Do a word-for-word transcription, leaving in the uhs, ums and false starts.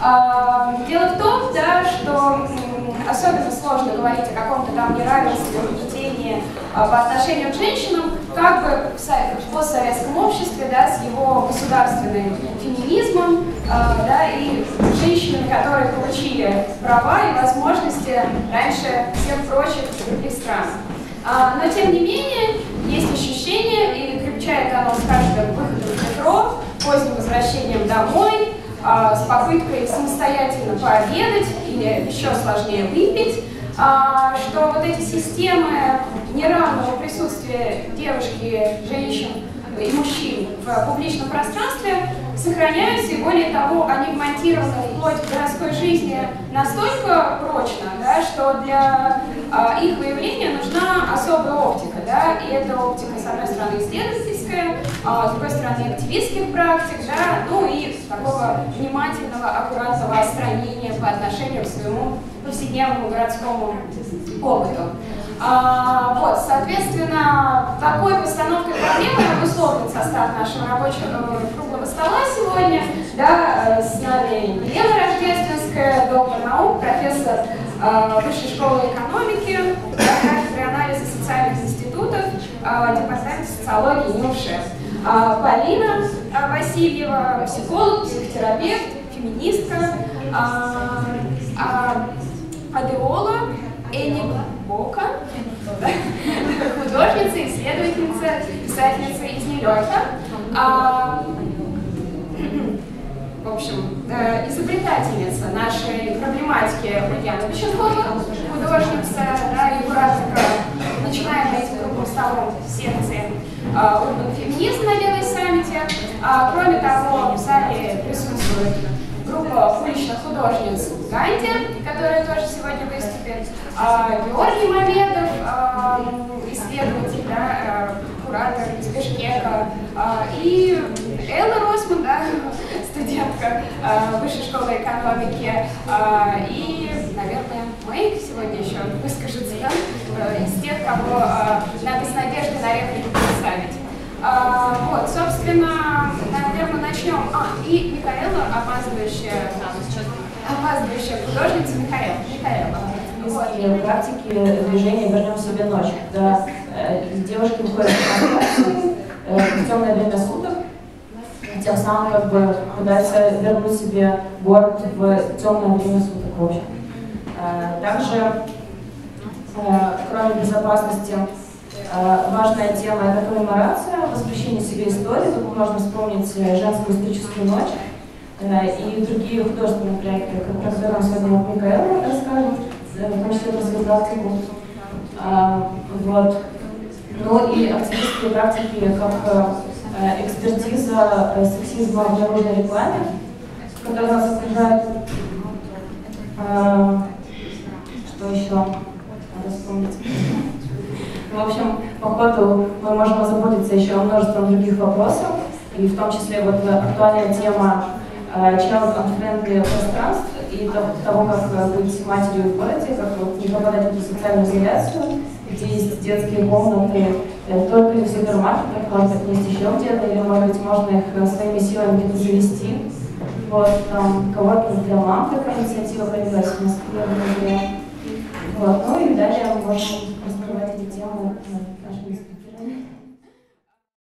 Дело в том, да, что особенно сложно говорить о каком-то там неравенстве, поведении по отношению к женщинам, как бы в постсоветском обществе, да, с его государственным феминизмом, да, и женщинами, которые получили права и возможности раньше всех прочих других стран. Но тем не менее, есть ощущение, и крепчает оно с каждым выходом в метро, поздним возвращением домой, с попыткой самостоятельно пообедать или еще сложнее выпить, что вот эти системы неравного присутствия девушки, женщин и мужчин в публичном пространстве сохраняются, и более того, они вмонтированы вплоть к городской жизни настолько прочно, да, что для а, их выявления нужна особая оптика. Да, и эта оптика, с одной стороны, исследовательская, а, с другой стороны, активистских практик, да, ну и такого внимательного, аккуратного отстранения по отношению к своему повседневному городскому опыту. А, вот, соответственно, такой постановкой проблемы обусловлен состав нашего рабочего круглого стола сегодня. Да, с нами Елена Рождественская, доктор наук, профессор а, Высшей школы экономики, кафедры анализа социальных институтов, а, департамент социологии НИУШЕ. А, Полина а, Васильева, психолог, психотерапевт, феминистка, а, а, адеолог, Энни Бока, художница, исследовательница, писательница из Нью-Йорка. А, в общем, э, изобретательница нашей проблематики Ульяна Печенкова, художница, да, и кураторка, начинаем этим круглым столом секции «Урбан феминизм» на Белой саммите. А, кроме того, в зале присутствует группа уличных художниц Ганди, которая тоже сегодня выступит, а, Георгий Мамедов, а, исследователь, да, а, куратор из Бишкека, а, и Элла Росман, да, студентка а, Высшей школы экономики, а, и, наверное, Мэйк сегодня еще выскажется, да, из тех, кого а, надо с надеждой на реплику представить. А, вот, собственно, наверное, начнем. А, и Микаэла, опаздывающая, опаздывающая художница Микаэла. Микаэла. Вот. В практике движения «Вернем себе ночь», когда э, девушки выходят на станцию э, в темное время суток, тем самым как бы пытаются вернуть себе город в темное время суток, в общем. Э, также, э, кроме безопасности, важная тема — это коммеморация, возвращение себе истории. Тут можно вспомнить «Женскую историческую ночь» и другие художественные проекты, про которые нам сегодня Микаэла расскажет, в том числе про свою практику. Вот. Ну и активистские практики, как экспертиза сексизма в наружной рекламе, которая нас окружает. Что еще? Надо вспомнить. В общем, по ходу мы можем озаботиться еще о множестве других вопросов, и в том числе вот актуальная тема uh, child unfriendly пространств и того, как быть матерью в городе, как вот не попадать в эту социальную изоляцию, где есть детские комнаты только ли в супермаркетах, может быть, есть еще где-то, или, может быть, можно их своими силами где-то завести. Вот, там, кого-то для мам такая инициатива появилась в Москве, в Москве. Вот, ну и далее мы можем